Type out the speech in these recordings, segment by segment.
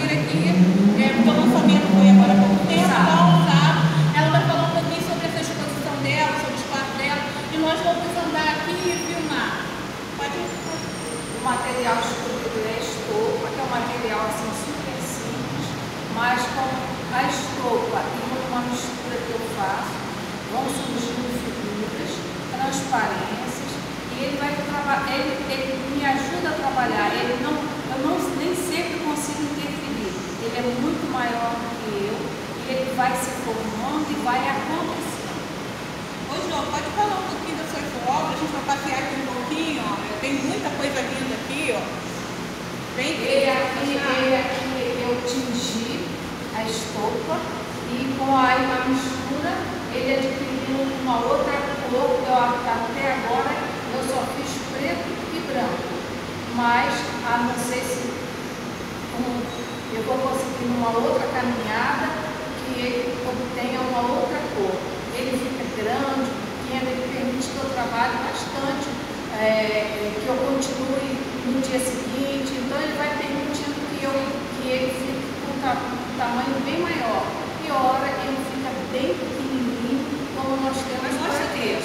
vir aqui, porque o lançamento foi agora há pouco tempo, então, tá? Ela vai falar um pouquinho sobre essa exposição dela, sobre os quartos dela, e nós vamos andar aqui e filmar. Pode ir. O material escolhido é a estopa, que é um material assim super simples, mas com a estopa e uma mistura que eu faço, vão surgindo figuras, transparências, e ele vai trabalhar, ele me ajuda a trabalhar, eu nem sempre consigo interferir, ele é muito maior do que eu, e ele vai se formando e vai acontecendo. Ô João, pode falar um pouquinho das suas obras, a gente vai passear aqui um pouquinho, ó. Tem muita coisa linda aqui, ó. Ele aqui eu tingi a estopa e com a mistura ele adquiriu uma outra cor. Até agora eu só fiz preto e branco, mas não sei se eu vou conseguir uma outra caminhada que ele obtenha uma outra cor. Ele fica grande, pequeno, ele permite que eu trabalhe bastante, que eu continue no dia seguinte, então ele vai permitindo que ele fique com um tamanho bem maior. E ora ele fica bem pequenininho, como nós temos aqui.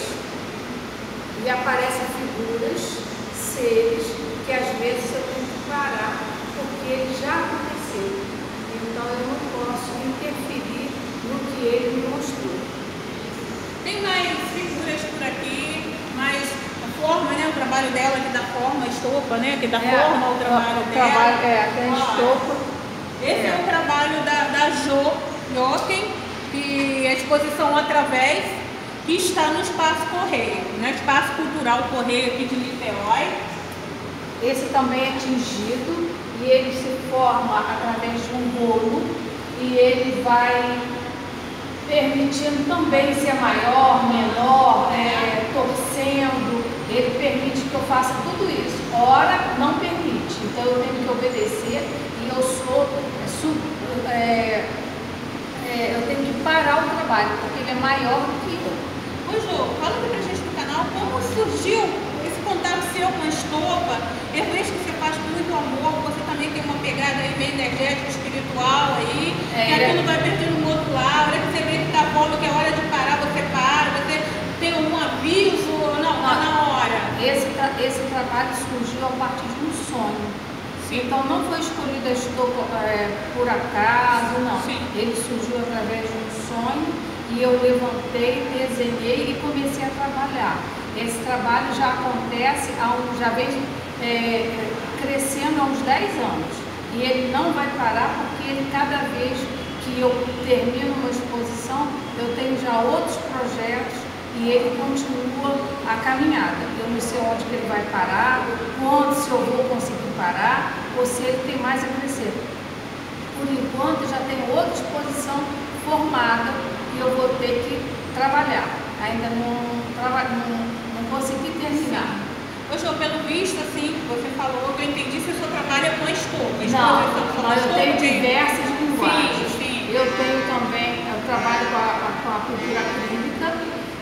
E aparecem figuras, seres, que às vezes eu tenho que parar, porque ele já aconteceu. Então eu não posso interferir no que ele me mostrou. Tem mais figuras por aqui, mais a forma, né? O trabalho dela que dá forma, a estopa, né? Que dá forma ao trabalho dela. Tem a estopa. Esse é o trabalho da Jo Jochen, que a exposição Através, que está no Espaço Correio, né? Espaço Cultural Correio aqui de Niterói. Esse também é tingido e ele se forma através de um rolo e ele vai permitindo também ser maior, menor, torcendo, ele permite que eu faça tudo isso. Ora, não permite, então eu tenho que obedecer e eu tenho que parar o trabalho, porque ele é maior do que eu. Ô Jô, fala aqui pra gente no canal como surgiu esse contato seu com a estopa. Eu vejo que você faz com muito amor, você também tem uma pegada aí meio energética, espiritual aí, que aquilo vai perdendo um outro lado, que você vê que tá bom, que é hora de parar, você para, você tem um aviso, não, tá na hora. Esse trabalho surgiu a partir de um sonho. Sim. Então não foi escolhido a estopa por acaso, não. Sim. Ele surgiu através de um sonho e eu levantei, desenhei e comecei a trabalhar. Esse trabalho já acontece, já vem crescendo há uns 10 anos. E ele não vai parar porque ele, cada vez que eu termino uma exposição, eu tenho já outros projetos e ele continua a caminhada. Eu não sei onde que ele vai parar, quando, se eu vou conseguir parar, ou se ele tem mais a crescer. Por enquanto, já tem outra exposição formada e eu vou ter que trabalhar. Ainda não consegui terminar. Hoje, pelo visto, assim, você falou, que eu entendi que o seu trabalho é com a estopa. Não, eu tenho diversas linguagens. Sim. Eu tenho também, eu trabalho com a pintura acrílica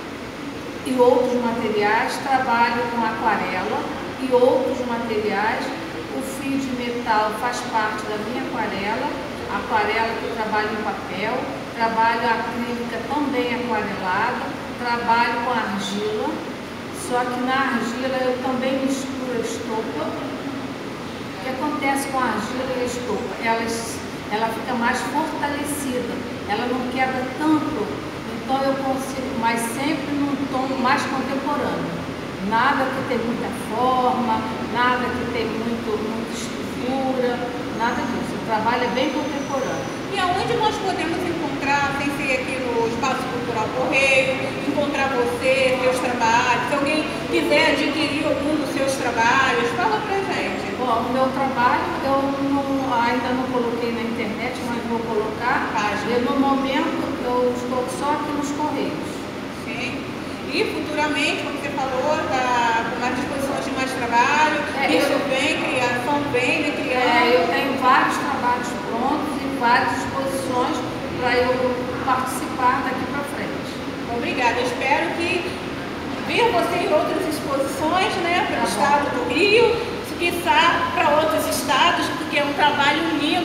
e outros materiais, trabalho com aquarela e outros materiais. O fio de metal faz parte da minha aquarela que eu trabalho em papel, trabalho a acrílica também aquarelada, trabalho com argila. Só que na argila eu também misturo a estopa. O que acontece com a argila e a estopa? Ela fica mais fortalecida, ela não quebra tanto, então eu consigo, mas sempre num tom mais contemporâneo. Nada que tem muita forma, nada que tem muita estrutura, nada disso. O trabalho é bem contemporâneo. E aonde nós podemos encontrar, sem ser aqui no Espaço Cultural Correio, encontrar você, seus trabalhos? Se alguém quiser adquirir algum dos seus trabalhos, fala pra gente. Bom, o meu trabalho eu ainda não coloquei na internet, mas vou colocar. No momento eu estou só aqui nos Correios. Sim. E futuramente, como você falou, com mais disposições de mais trabalho, isso vem, criação vem, né, criando. Eu tenho vários trabalhos prontos e várias exposições para eu participar daqui para frente. Obrigada, espero que ver você em outras exposições, né, para o estado do Rio, quiçá para outros estados, porque é um trabalho lindo.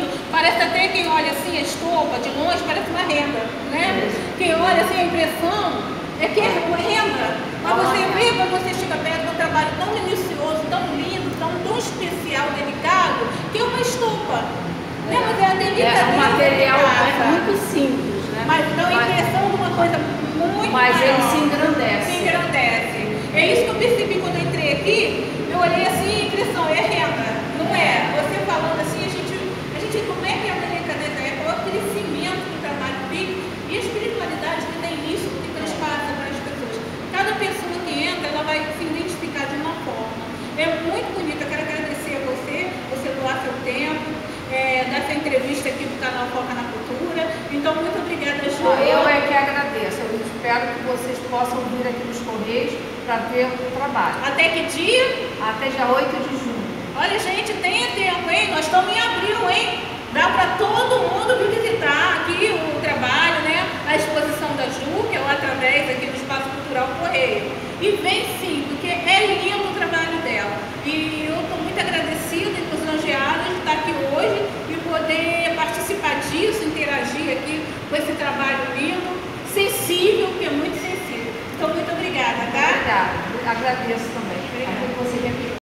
Parece até quem olha assim a estopa de longe, parece uma renda, né? Quem olha assim a impressão é que é renda. Mas você vê quando você chega perto, é um trabalho tão minucioso, tão lindo, tão especial, delicado, que é uma estopa. Né? Mas é a delicadeza. É um material muito simples, né? Mas dá a impressão de uma coisa muito Mas maior. ele se engrandece. Se engrandece. É isso que eu percebi quando eu entrei aqui. Eu olhei assim, a impressão é renda. Não é? Você falando assim, a gente como é que é a delicadeza? É o crescimento do trabalho físico e a espiritualidade que tem isso, que transpassa para as pessoas. Cada pessoa que entra, ela vai se identificar de uma forma. É muito bonito. Eu quero agradecer a você doar seu tempo, dar essa entrevista aqui do canal Foca na Cultura. Então, muito obrigada, Ju. Eu é que agradeço. Eu espero que vocês possam vir aqui nos Correios para ver o trabalho. Até que dia? Até dia 8 de junho. Olha, gente, tenha tempo, hein? Nós estamos em abril, hein? Dá para todo mundo vir visitar aqui o trabalho, né? A exposição da Ju, que é o Através aqui do Espaço Cultural Correio. E vem sim, porque é lindo o trabalho dela. E eu estou muito agradecida e lisonjeada de estar aqui hoje e poder participar disso, interagir aqui com esse trabalho lindo, sensível, que é muito sensível. Então, muito obrigada, tá? Obrigada. Agradeço também. Obrigada. Você